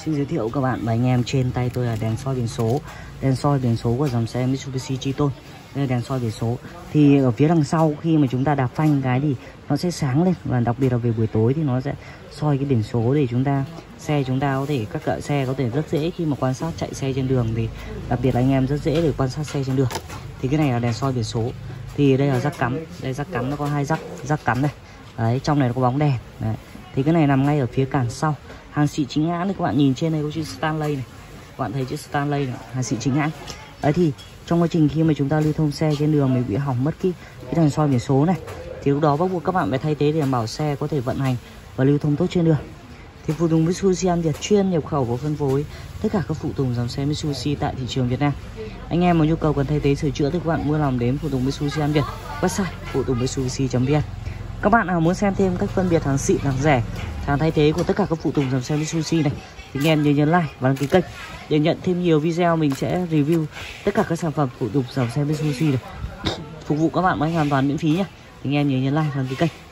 Xin giới thiệu các bạn và anh em, trên tay tôi là đèn soi biển số. Đèn soi biển số của dòng xe Mitsubishi Triton. Đây là đèn soi biển số. Thì ở phía đằng sau khi mà chúng ta đạp phanh cái thì nó sẽ sáng lên. Và đặc biệt là về buổi tối thì nó sẽ soi cái biển số để chúng ta có thể, các loại xe có thể rất dễ khi mà quan sát chạy xe trên đường. Thì đặc biệt là anh em rất dễ để quan sát xe trên đường. Thì cái này là đèn soi biển số. Thì đây là rắc cắm. Đây rắc cắm nó có hai rắc cắm này. Đấy, trong này nó có bóng đèn. Đấy. Thì cái này nằm ngay ở phía cản sau. Hàng xịn chính hãng, thì các bạn nhìn trên này có chữ Stanley này. Các bạn thấy chữ Stanley này, hàng xịn chính hãng. Đấy, thì trong quá trình khi mà chúng ta lưu thông xe trên đường mình bị hỏng mất cái đèn soi biển số này, thì lúc đó bắt buộc các bạn phải thay thế để đảm bảo xe có thể vận hành và lưu thông tốt trên đường. Thì phụ tùng Mitsubishi An Việt chuyên nhập khẩu và phân phối tất cả các phụ tùng dòng xe Mitsubishi tại thị trường Việt Nam. Anh em có nhu cầu cần thay thế sửa chữa thì các bạn vui lòng đến phụ tùng Mitsubishi An Việt, website phutungAnviet.vn. Các bạn nào muốn xem thêm cách phân biệt hàng xịn, hàng rẻ, hàng thay thế của tất cả các phụ tùng dòng xe Mitsubishi này thì anh em nhớ nhấn like và đăng ký kênh để nhận thêm nhiều video. Mình sẽ review tất cả các sản phẩm phụ tùng dòng xe Mitsubishi này phục vụ các bạn một cách hoàn toàn miễn phí nhé. Thì anh em nhớ nhấn like và đăng ký kênh.